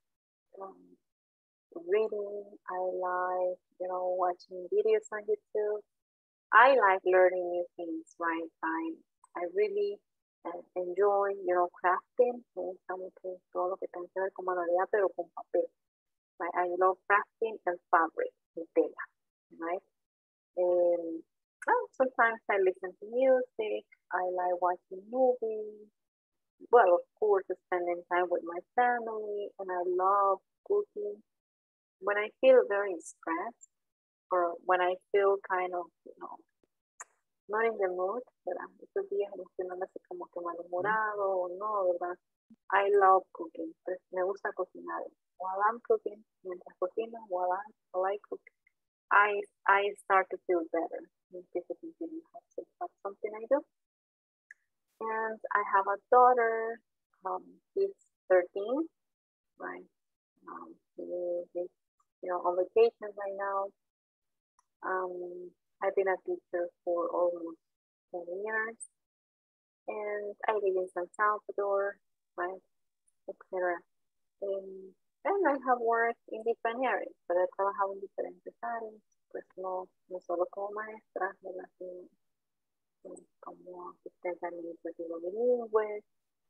Speaker 1: reading, I like, you know, watching videos on YouTube. I like learning new things, right? I really enjoy, you know, crafting. Me gusta mucho todo lo que tenga que ver con manualidad, pero con papel. Right? I love crafting and fabric, y tela, right? Sometimes I listen to music. I like watching movies. Well, of course, spending time with my family, and I love cooking. When I feel very stressed, or when I feel kind of, you know, not in the mood, ¿verdad? Estos días estoy así como que malhumorado o no, ¿verdad? I love cooking. Pues me gusta cocinar. While I'm cooking, mientras cocino, while I cook, I start to feel better. So that's something I do. And I have a daughter. She's 13, right? She's, you know, on vacation right now. I've been a teacher for almost 10 years, and I live in San Salvador, right, etc. And I have worked in different areas, pero he trabajado en diferentes áreas, pues no solo como maestra, sino como asistente administrativo bilingüe,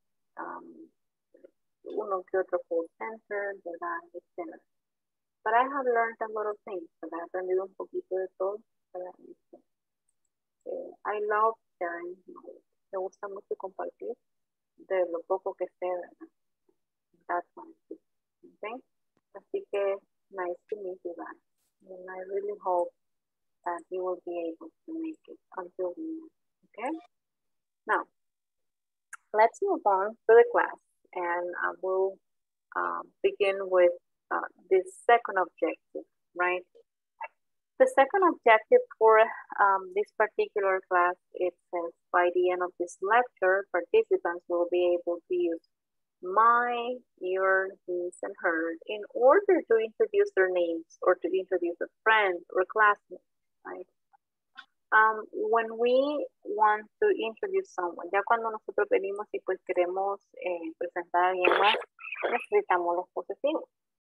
Speaker 1: uno que otro call center, ¿verdad? Etc. But I have learned a lot of things, ¿verdad? He aprendido un poquito de todo, ¿verdad? I love sharing knowledge, Me gusta mucho compartir de lo poco que sé, ¿verdad? That's one. Okay. Así que, nice to meet you guys. And I really hope that you will be able to make it until the end. Okay. Now, let's move on to the class, and I will begin with this second objective, right? The second objective for this particular class, it says by the end of this lecture, participants will be able to use my, your, his, and her in order to introduce their names or to introduce a friend or classmate, right? When we want to introduce someone, ya cuando nosotros venimos y pues queremos presentar a alguien más, necesitamos los posesivos.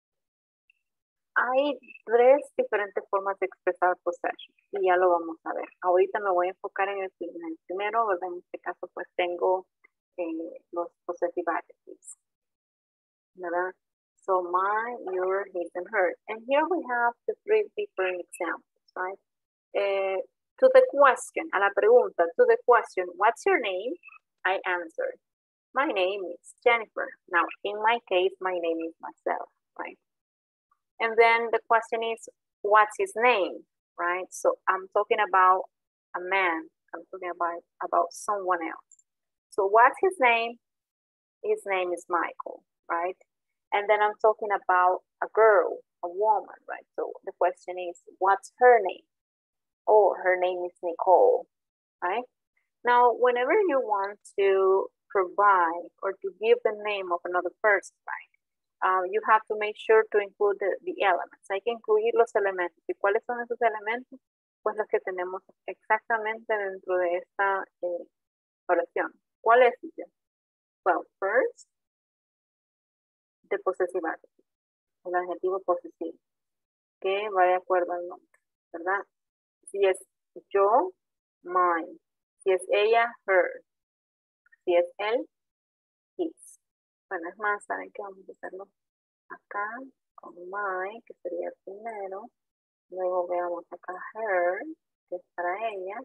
Speaker 1: Hay tres diferentes formas de expresar possession y ya lo vamos a ver. Ahorita me voy a enfocar en el primero, ¿verdad? En este caso pues tengo los possessive adjectives, ¿verdad? So my, your, his, and her. And here we have the three different examples, right? To the question, a la pregunta, to the question, what's your name? I answered, my name is Jennifer. Now, in my case, my name is myself, right? And then the question is, what's his name, right? So I'm talking about a man. I'm talking about someone else. So what's his name? His name is Michael, right? And then I'm talking about a girl, a woman, right? So the question is, what's her name? Oh, her name is Nicole, right? Now, whenever you want to provide or to give the name of another person, right? You have to make sure to include the elements. Hay que incluir los elementos. ¿Y cuáles son esos elementos? Pues los que tenemos exactamente dentro de esta oración. ¿Cuál es? Well, first, the possessive adjective, el adjetivo posesivo, que va de acuerdo al nombre, ¿verdad? Si es yo, mine. Si es ella, her. Si es él, his. Bueno, es más, ¿saben qué? Vamos a hacerlo acá con my, que sería el primero. Luego veamos acá her, que es para ella.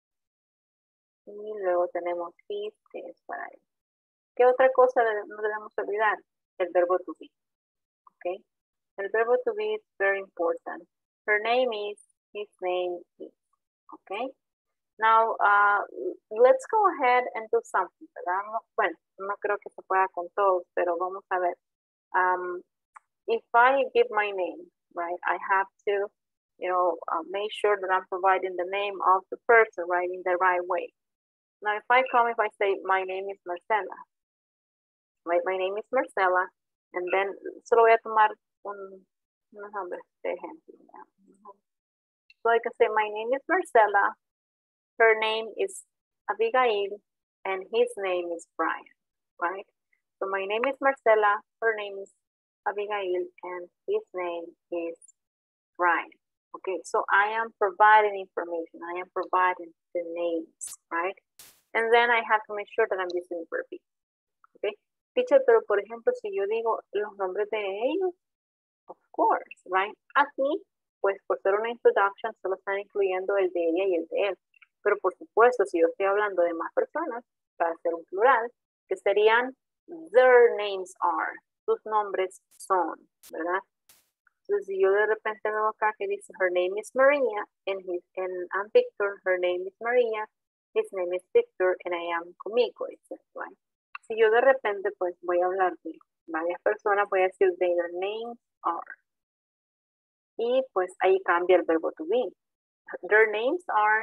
Speaker 1: Y luego tenemos his, que es para él. ¿Qué otra cosa no debemos olvidar? El verbo to be. ¿Ok? El verbo to be is very important. Her name is, his name is. ¿Ok? Now, let's go ahead and do something, ¿verdad? Bueno, no creo que se pueda con todos, pero vamos a ver. If I give my name, right, I have to, make sure that I'm providing the name of the person, right, in the right way. Now, if I say, my name is Marcela, right, my name is Marcela, and then solo voy a tomar unos nombres de ejemplo. So I can say, my name is Marcela, her name is Abigail, and his name is Brian, right? So my name is Marcela, her name is Abigail, and his name is Brian. Okay, so I am providing information. I am providing the names, right? And then I have to make sure that I'm using verb be. Okay, teacher, pero por ejemplo, si yo digo los nombres de ellos, of course, right? Aquí, pues por ser una introduction, solo están incluyendo el de ella y el de él. Pero por supuesto, si yo estoy hablando de más personas, para hacer un plural, que serían their names are, sus nombres son, ¿verdad? Entonces, si yo de repente veo acá que dice her name is Maria, and I'm Victor, her name is Maria, his name is Victor, and I am conmigo, right? Si yo de repente, pues voy a hablar de varias personas, voy a decir their names are. Y pues ahí cambia el verbo to be. Their names are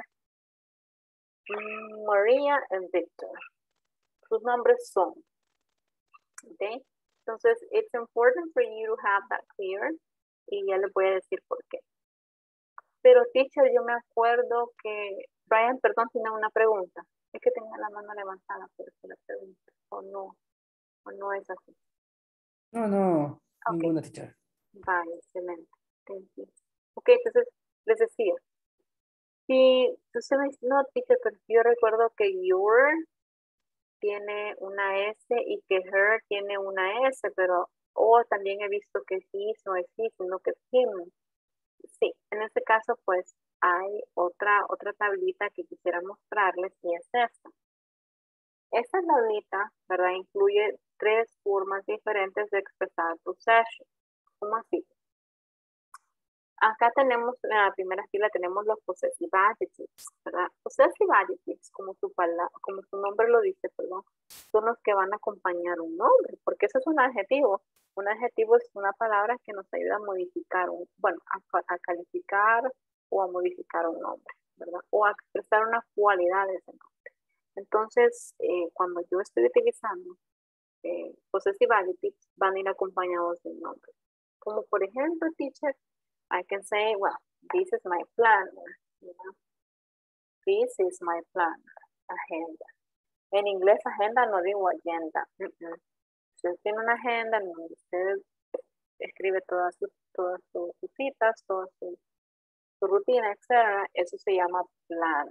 Speaker 1: Maria and Victor. Sus nombres son. Okay. Entonces, it's important for you to have that clear. Y ya les voy a decir por qué. Pero, teacher, yo me acuerdo que... Brian, perdón, tiene una pregunta. Es que tenía la mano levantada, por eso la pregunta. O no es así.
Speaker 5: No,
Speaker 1: okay.
Speaker 5: Ninguna, teacher.
Speaker 1: Vale, excelente. Thank you. Ok, entonces, les decía. Sí, entonces no, teacher, pero yo recuerdo que your tiene una S y que her tiene una S, pero también he visto que his no es his, sino que es him. Sí, en este caso pues hay otra tablita que quisiera mostrarles y es esta. Esta tablita, ¿verdad? Incluye 3 formas diferentes de expresar possession. ¿Cómo así? Acá tenemos, en la primera fila tenemos los possessive adjectives, ¿verdad? Possessive adjectives, como su nombre lo dice, perdón, son los que van a acompañar un nombre, porque eso es un adjetivo. Un adjetivo es una palabra que nos ayuda a modificar, a calificar o a modificar un nombre, ¿verdad? O a expresar una cualidad de ese nombre. Entonces, cuando yo estoy utilizando possessive adjectives, van a ir acompañados de un nombre. Como por ejemplo, teacher, I can say, well, this is my planner. You know? This is my planner. Agenda. En inglés, agenda no digo agenda. Usted tiene una agenda en donde usted escribe todas sus citas, toda su rutina, etc. Eso se llama planner.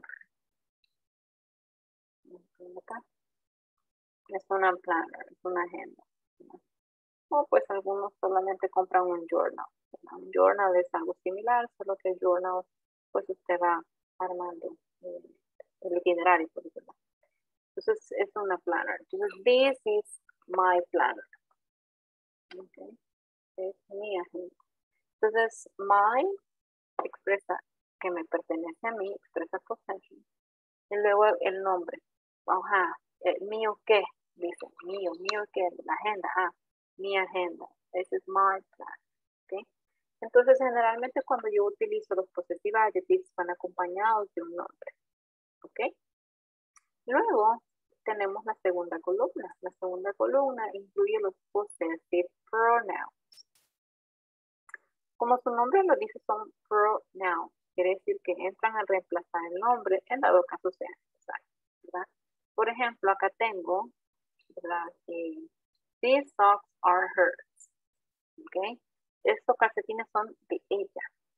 Speaker 1: Es una planner, es una agenda. ¿No? O pues algunos solamente compran un journal. Un journal es algo similar, solo que el journal, pues usted va armando el itinerario, por ejemplo. Entonces es una planner. Entonces, this is my planner. Okay. Es mi agenda. Entonces, my expresa que me pertenece a mí, expresa possession. Y luego el nombre. Ajá, mío qué, dice, mío qué, la agenda, mi agenda. This is my plan. Okay. Entonces, generalmente cuando yo utilizo los possessive adjectives van acompañados de un nombre. ¿Ok? Luego tenemos la segunda columna. La segunda columna incluye los possessive pronouns. Como su nombre lo dice, son pronouns. Quiere decir que entran a reemplazar el nombre en dado caso sea necesario, ¿verdad? Por ejemplo, acá tengo, ¿verdad? These socks are hers. ¿Ok? Estos calcetines son de ella.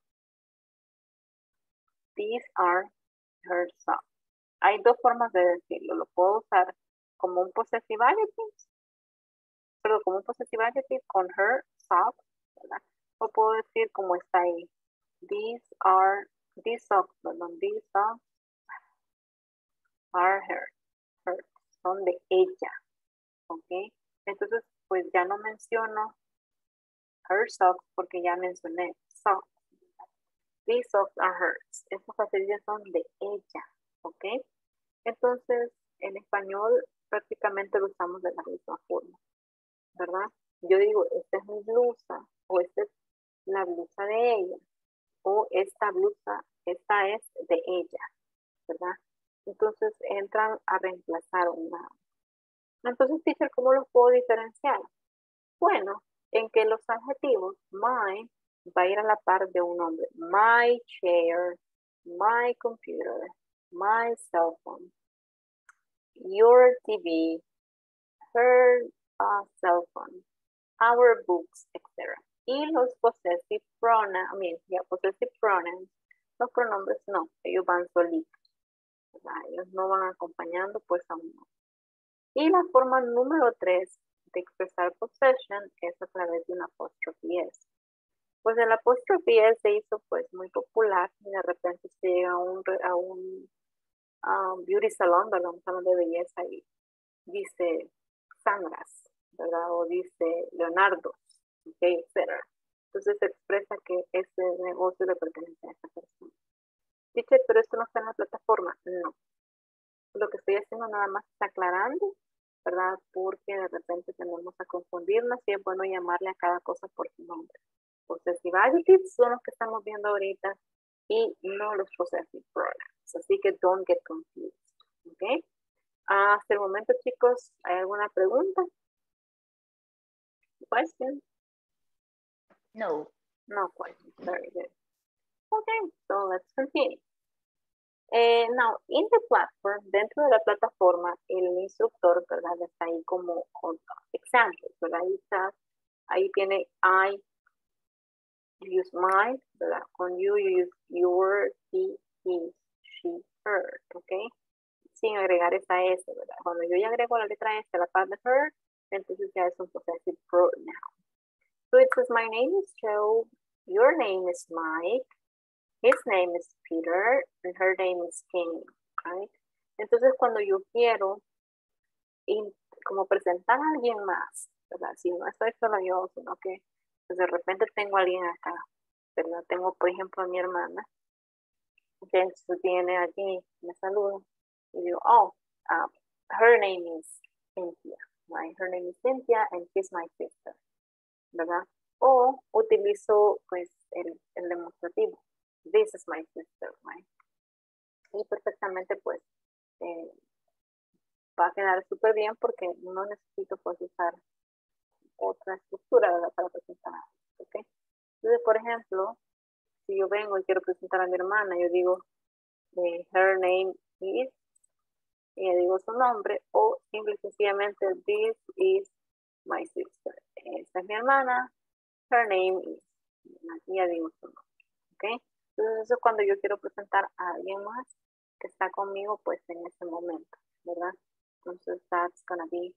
Speaker 1: These are her socks. Hay 2 formas de decirlo. Lo puedo usar como un possessive adjective, pero como un possessive adjective con her socks, ¿verdad? O puedo decir como está ahí. These socks, perdón, these socks are her. Son de ella. ¿Ok? Entonces, pues ya no menciono her socks porque ya mencioné socks. These socks are hers. Estos calcetines son de ella. ¿Ok? Entonces, en español prácticamente lo usamos de la misma forma, ¿verdad? Yo digo, esta es mi blusa, o esta es la blusa de ella, o esta blusa, esta es de ella, ¿verdad? Entonces, entran a reemplazar una. Entonces, teacher, ¿cómo los puedo diferenciar? Bueno, en que los adjetivos, my, va a ir a la par de un nombre. My chair, my computer, my cell phone, your TV, her cell phone, our books, etc. Y los possessive pronouns, possessive pronouns, los pronombres no, ellos van solitos. Ellos no van acompañando pues a uno. Y la forma número 3 de expresar possession es a través de una apóstrofe S. Pues el apóstrofe S se hizo pues muy popular y de repente se llega a un beauty salon, ¿verdad? Un salón de belleza y dice Sandras, ¿verdad? O dice Leonardo, okay, etc. Entonces se expresa que ese negocio le pertenece a esa persona. Dice, pero esto no está en la plataforma. No. Lo que estoy haciendo nada más está aclarando, ¿verdad? Porque de repente tendemos a confundirnos y es bueno llamarle a cada cosa por su nombre. Possessive adjectives son los que estamos viendo ahorita y no los possessive pronouns. Así que don't get confused. ¿Ok? Hasta el momento, chicos, ¿hay alguna pregunta? Question?
Speaker 8: No.
Speaker 1: No questions. Very good. Okay, so let's continue. Now, in the platform, dentro de la plataforma, el instructor, ¿verdad? Está ahí como con examples, ¿verdad? Ahí tiene I, you use my, ¿verdad? Con you use your, he, his, she, her, ¿ok? Sin agregar esa S, ¿verdad? Cuando yo ya agrego la letra S a la parte de her, entonces ya es un possessive pronoun. So it says, my name is Joe, your name is Mike, his name is Peter, and her name is Kim, right? Entonces cuando yo quiero como presentar a alguien más, ¿verdad? Si no estoy solo yo, sino que pues, de repente tengo a alguien acá, ¿verdad? Tengo, por ejemplo, a mi hermana, que viene allí, me saluda, y digo, oh, her name is Cynthia, right? Her name is Cynthia and she's my sister, ¿verdad? O utilizo, pues, el demostrativo. This is my sister, right? Y perfectamente, pues, va a quedar súper bien porque no necesito, pues, usar otra estructura, ¿verdad? Para presentar a alguien, ¿ok? Entonces, por ejemplo, si yo vengo y quiero presentar a mi hermana, yo digo, her name is, y le digo su nombre, o simple y sencillamente, this is my sister. Esta es mi hermana, her name is, y ya digo su nombre, ¿ok? Entonces eso es cuando yo quiero presentar a alguien más que está conmigo, pues en ese momento, ¿verdad? Entonces that's gonna be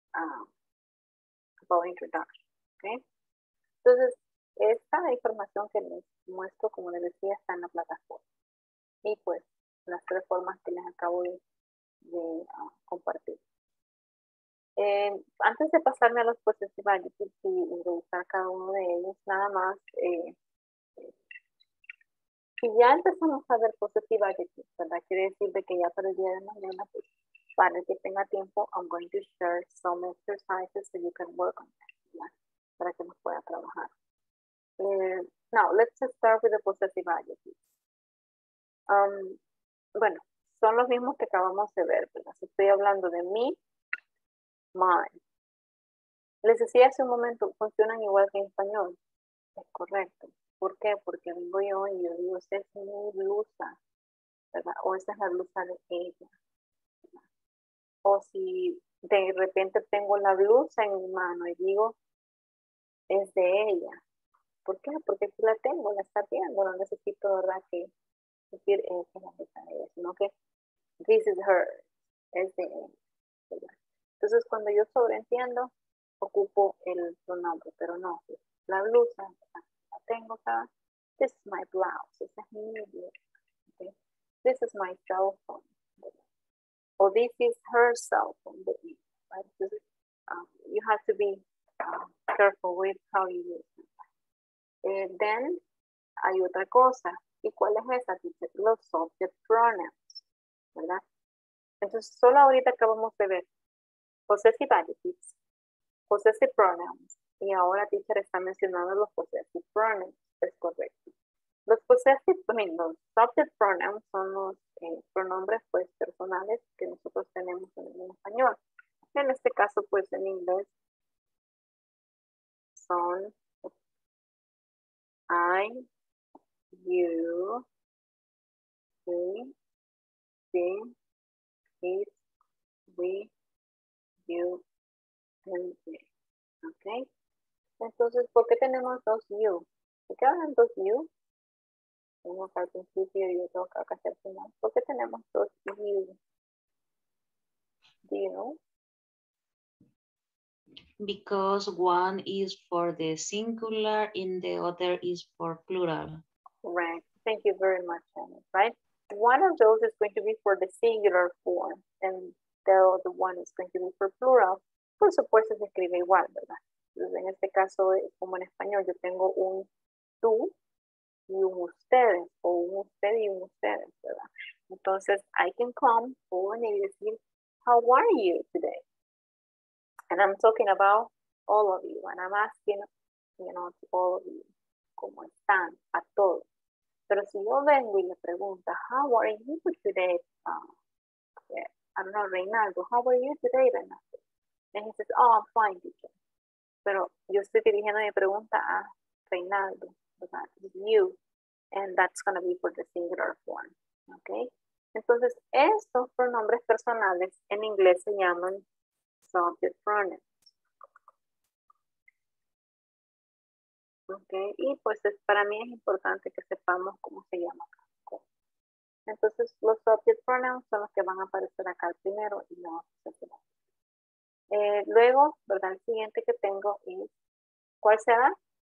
Speaker 1: about introduction, ¿ok? Entonces, esta información que les muestro, como les decía, está en la plataforma. Y pues, las 3 formas que les acabo de compartir. Antes de pasarme a los possessive adjectives y revisar cada uno de ellos, nada más, si ya empezamos a ver possessive adjectives, ¿verdad? Quiere decir de que ya para el día de mañana, pues, para que tenga tiempo, I'm going to share some exercises so you can work on them, ¿verdad? Para que nos pueda trabajar. Now, let's start with the possessive adjectives. Bueno, son los mismos que acabamos de ver, ¿verdad? Si estoy hablando de mí, mine. Les decía hace un momento, funcionan igual que en español. Es correcto. ¿Por qué? Porque vengo yo y yo digo, esa es mi blusa, ¿verdad? O esa es la blusa de ella, ¿verdad? O si de repente tengo la blusa en mi mano y digo, es de ella. ¿Por qué? Porque si la tengo, la está viendo, no necesito, ¿verdad? Que decir, esa es la blusa de ella, sino que this is her, es de ella, ¿verdad? Entonces, cuando yo sobreentiendo, ocupo el pronombre, pero no, la blusa, la tengo acá, this is my blouse, esa es mi blusa, okay? This is my cell phone, ¿verdad? O this is her cell phone, right? Entonces, you have to be careful with how you use it. Then, hay otra cosa, ¿y cuál es esa? Los subject pronouns, ¿verdad? Entonces, solo ahorita acabamos de ver possessive adjectives, possessive pronouns, y ahora teacher está mencionando los possessive pronouns, es correcto. Los possessive, los subject pronouns son los pronombres pues personales que nosotros tenemos en español. En este caso pues en inglés son I, you, he, she, it, we, you, and they. ¿Ok? Entonces, ¿por qué tenemos dos you? ¿Por qué hablan dos you? Uno acá al principio y otro acá hacia el final. ¿Por qué tenemos dos you? Do you know?
Speaker 4: Because one is for the singular and the other is for plural.
Speaker 1: Correct. Thank you very much, Annie. Right? One of those is going to be for the singular form and the other one is going to be for plural. Por supuesto se escribe igual, ¿verdad? Entonces, en este caso, como en español, yo tengo un tú y un ustedes, o un usted y un ustedes, ¿verdad? Entonces, I can come forward y decir, how are you today? And I'm talking about all of you, and I'm asking, to all of you, ¿cómo están? A todos. Pero si yo vengo y le pregunto, how are you today? I don't know, Reinaldo, how are you today, Reinaldo? And he says, oh, I'm fine, teacher. Pero yo estoy dirigiendo mi pregunta a Reinaldo, ¿verdad? You, and that's going to be for the singular form, ¿ok? Entonces, estos pronombres personales en inglés se llaman subject pronouns. ¿Ok? Y pues para mí es importante que sepamos cómo se llama. Entonces, los subject pronouns son los que van a aparecer acá al primero y no al segundo. Luego, ¿verdad? El siguiente que tengo es, ¿cuál será?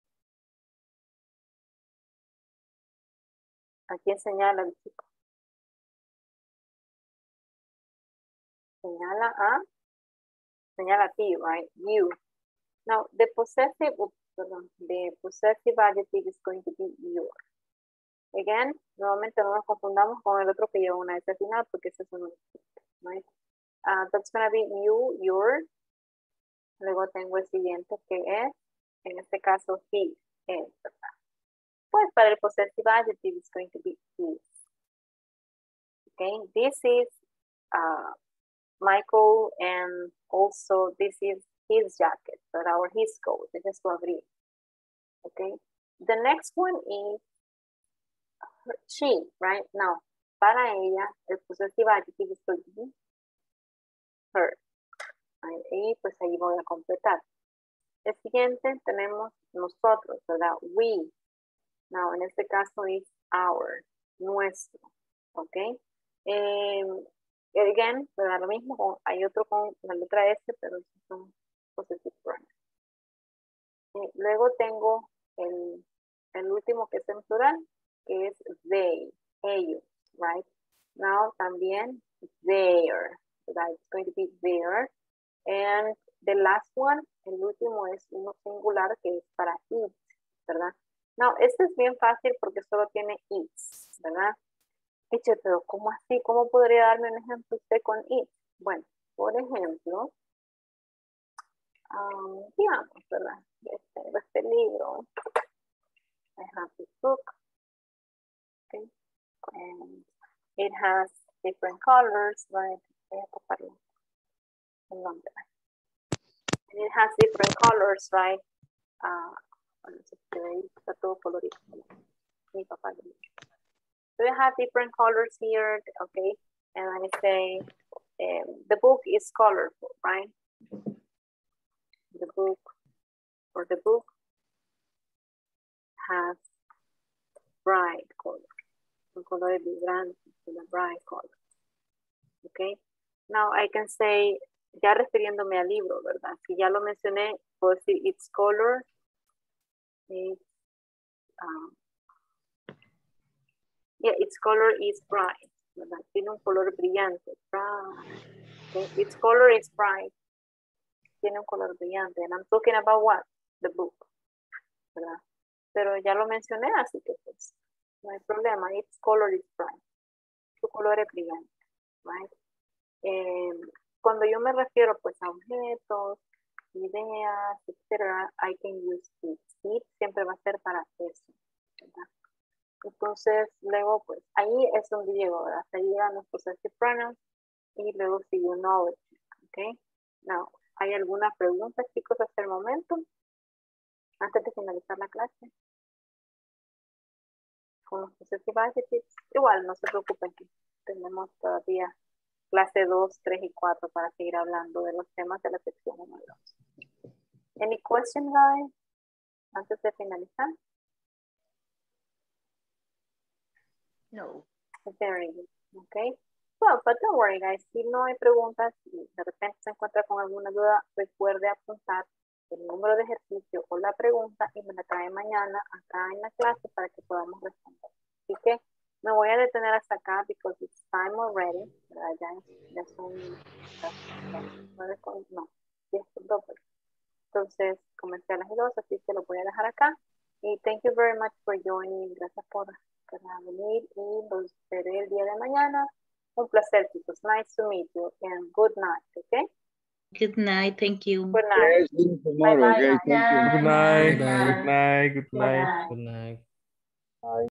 Speaker 1: ¿A quién señala el chico? Señala a señala a ti, right? You. Now, the possessive adjective is going to be your. Again, nuevamente no nos confundamos con el otro que lleva una S al final porque ese es un right? That's going to be you, your. Luego tengo el siguiente que es, en este caso, he, él, ¿verdad? Pues para el possessive adjective is going to be his. Okay, this is Michael, and also this is his jacket, or his coat. This is to agree. Okay, the next one is she, right? Now, para ella, el possessive adjective is going to be her. Right? Y pues ahí voy a completar. El siguiente tenemos nosotros, ¿verdad? We. Now, en este caso es our, nuestro. Okay. Again, ¿verdad? Lo mismo, hay otro con la letra S, pero esos son possessive pronouns. Luego tengo el último que es en plural, que es they, ellos, right? Now también their, ¿verdad? It's going to be their. And the last one, el último es uno singular que es para it, ¿verdad? Now, este es bien fácil porque solo tiene its, ¿verdad? Eche, pero ¿cómo así? ¿Cómo podría darme un ejemplo usted con it? Bueno, por ejemplo, digamos, ¿verdad? Tengo este libro. I have this book. Okay. And it has different colors, right? Voy a copiarlo. El nombre. And it has different colors, right? Bueno, está todo colorido. Mi papá lo dice. So you have different colors here, okay? And I say the book is colorful, right? The book has bright colors. Un color vibrante, una bright color. Okay? Now I can say, ya refiriéndome al libro, ¿verdad? Si ya lo mencioné, puedo decir its color is its color is bright, ¿verdad? Tiene un color brillante, bright. Okay? Its color is bright. Tiene un color brillante. And I'm talking about what? The book, ¿verdad? Pero ya lo mencioné, así que pues no hay problema. Its color is bright. Su color es brillante, right? Cuando yo me refiero pues a objetos, ideas, etcétera, I can use it. It siempre va a ser para eso, ¿verdad? Entonces, luego, pues, ahí es donde llego, ¿verdad? Hasta ahí llegan los possessive pronouns y luego sigue un knowledge, ¿ok? Now, ¿hay alguna pregunta, chicos, hasta el momento? Antes de finalizar la clase. Con los possessive adjectives. Igual, no se preocupen que tenemos todavía clase 2, 3 y 4 para seguir hablando de los temas de la sección 1 y 2. Any question, guys? Antes de finalizar.
Speaker 8: No.
Speaker 1: Very good. Okay. Well, but don't worry, guys. Si no hay preguntas y de repente se encuentra con alguna duda, recuerde apuntar el número de ejercicio o la pregunta y me la trae mañana acá en la clase para que podamos responder. Así que me voy a detener hasta acá because it's time already. Ya son 10:12. Entonces, comencé a las 2, así que lo voy a dejar acá. Y thank you very much for joining. Gracias por venir y los veré el día de mañana. Un placer, chicos. Nice to meet you and good night, okay?
Speaker 4: Good night. Thank you.
Speaker 1: Good night.
Speaker 9: Yes, see you tomorrow,
Speaker 1: Bye-bye.
Speaker 9: okay? Thank you.
Speaker 6: Good night.
Speaker 5: Bye-bye.
Speaker 6: Good night. Good night.
Speaker 5: Good night.
Speaker 9: Bye.